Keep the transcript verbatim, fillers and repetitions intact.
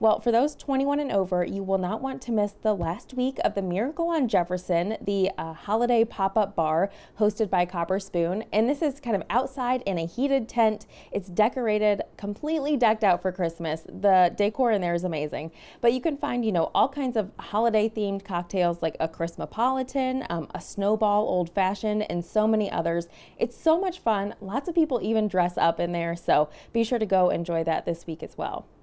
Well, for those twenty-one and over, you will not want to miss the last week of the Miracle on Jefferson, the uh, holiday pop-up bar hosted by Copper Spoon. And this is kind of outside in a heated tent. It's decorated, completely decked out for Christmas. The decor in there is amazing. But you can find, you know, all kinds of holiday themed cocktails like a Christmapolitan, um, a snowball old fashioned, and so many others. It's so much fun. Lots of people even dress up in there. So be sure to go enjoy that this week as well.